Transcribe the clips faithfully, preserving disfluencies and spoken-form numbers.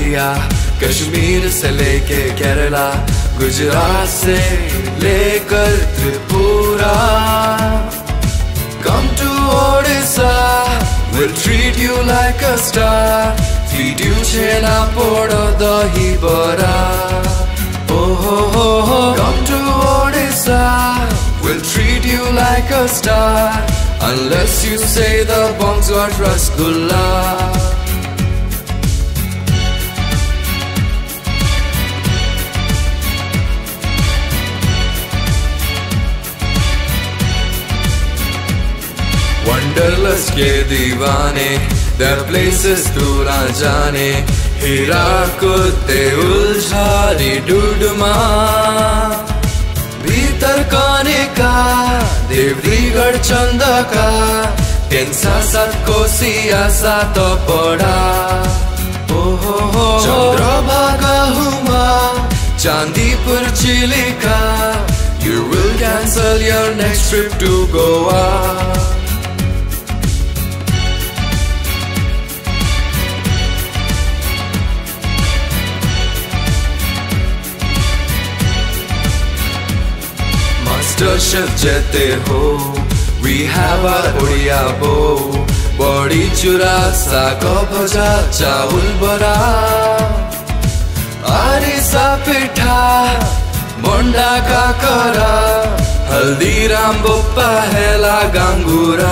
India, Kashmir से लेके केरला, गुजरात से लेकर Tripura. Come to Odisha, we'll treat you like a star. Feed you chena poda dahi bara. Oh ho ho ho. Come to Odisha, we'll treat you like a star. Unless you say the bongs got rasgulla. Wanderlust के दीवाने, their places दूर जाने, हीरा कुत्ते उलझारी डूडमा. भीतर काने का देवरीगढ़ चंदा का, टेंसा सात कोसिया सात पड़ा. ओ हो हो Chandrabhaga Huma, Chandipur Chilika. You will cancel your next trip to Goa. Master Chef jete ho, we have our Odia bow. Body chura saag bhaja chawul bara. Arisa pitha monda ka kara, Haldiram boppa hela gangura.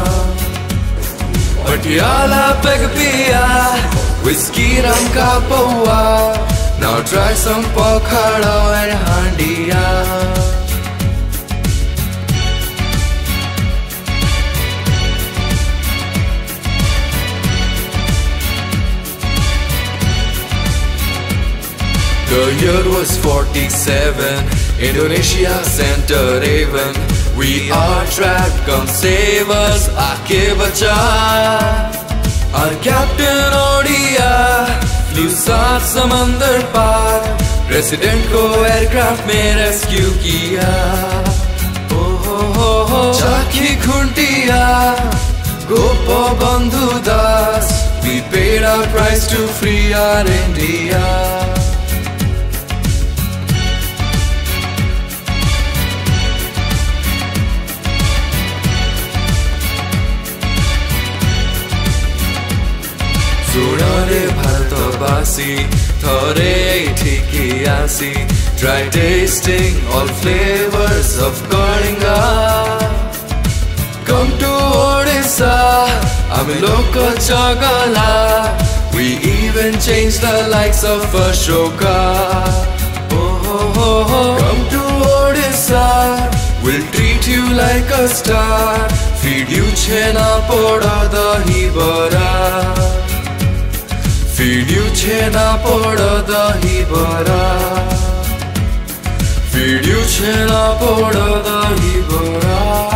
Patiala peg piya, whiskey ram ka paua. Now try some pokhada and handiya. The year was forty-seven, Indonesia sent a raven. We are trapped, come save us, aake bacha. Our captain Odia flew सात समंदर पार, President को aircraft में rescue किया. Oh ho ho ho, चाकी खुंटिया, गोपो बंधु दास. We paid our price to free our India. Sunare Bharatavasi, thore thiki asi. Try tasting all flavors of Kalinga. Come to Odisha, Amiloko Chagala. We even change the likes of Ashoka. Oh ho ho ho. Come to Odisha, we'll treat you like a star. Feed you chena poda dahi bara. Feed you chena poda dahi bara. Feed you chena poda dahi bara.